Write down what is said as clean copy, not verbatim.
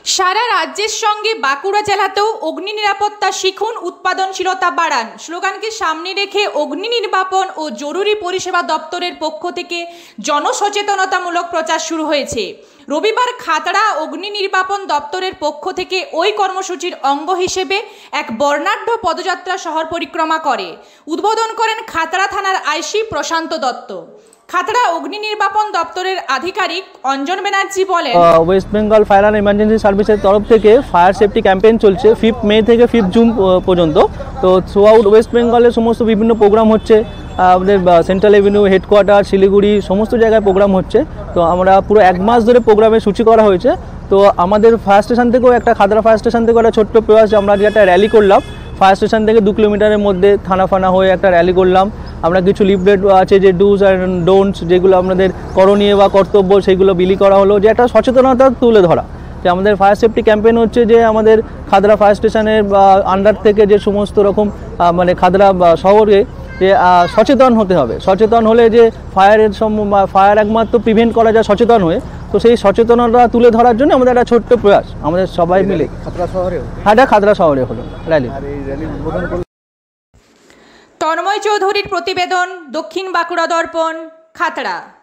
সারা রাজ্যের সঙ্গে বাঁকুড়া জেলাতেও অগ্নি নিরাপত্তা শিখুন, উৎপাদনশীলতা বাড়ান স্লোগানকে সামনে রেখে অগ্নি নির্বাপন ও জরুরি পরিষেবা দপ্তরের পক্ষ থেকে জনসচেতনতামূলক প্রচার শুরু হয়েছে। রবিবার খাতড়া অগ্নি নির্বাপন দপ্তরের পক্ষ থেকে ওই কর্মসূচির অঙ্গ হিসেবে এক বর্ণাঢ্য পদযাত্রা শহর পরিক্রমা করে। উদ্বোধন করেন খাতড়া থানার আইসি প্রশান্ত দত্ত। খাতড়া অগ্নি নির্বাপন দপ্তরের আধিকারিক অঞ্জন ব্যানার্জি বলেন, West Bengal fire and emergency সার্ভিসের তরফ থেকে ফায়ার সেফটি ক্যাম্পেইন চলছে 5 মে থেকে 5 জুন পর্যন্ত। তো থ্রু আউট ওয়েস্ট বেঙ্গলের সমস্ত বিভিন্ন প্রোগ্রাম হচ্ছে, আমাদের সেন্ট্রাল এভিনিউ, হেডকোয়ার্টার, শিলিগুড়ি সমস্ত জায়গায় প্রোগ্রাম হচ্ছে। তো আমরা পুরো 1 মাস ধরে প্রোগ্রামের সূচি করা হয়েছে। তো আমাদের ফায়ার স্টেশন থেকেও একটা খাতড়া ফায়ার স্টেশন থেকে একটা ছোট্ট প্রয়াস, আমরা আজকে একটা র্যালি করলাম। ফায়ার স্টেশন থেকে 2 কিলোমিটারের মধ্যে থানা ফানা হয়ে একটা র্যালি করলাম। আমরা কিছু লিফলেট আছে যে ডুজ অ্যান্ড ডোন্টস, যেগুলো আমাদের করণীয় বা কর্তব্য, সেগুলো বিলি করা হলো, যে একটা সচেতনতা তুলে ধরা। যে আমাদের ফায়ার সেফটি ক্যাম্পেইন হচ্ছে যে আমাদের খাতড়া ফায়ার স্টেশনের আন্ডার থেকে যে সমস্ত রকম মানে খাতড়া শহরে যে সচেতন হতে হবে। সচেতন হলে যে ফায়ার একমাত্র প্রিভেন্ট করা যায় সচেতন হয়ে। তো সেই সচেতনতা তুলে ধরার জন্য আমাদের একটা ছোট্ট প্রয়াস, আমাদের সবাই মিলে খাতড়া শহরে, হ্যাঁ এটা খাতড়া শহরে হলো র্যালি। তন্ময় চৌধুরীর প্রতিবেদন, দক্ষিণ বাঁকুড়া দর্পণ, খাতড়া।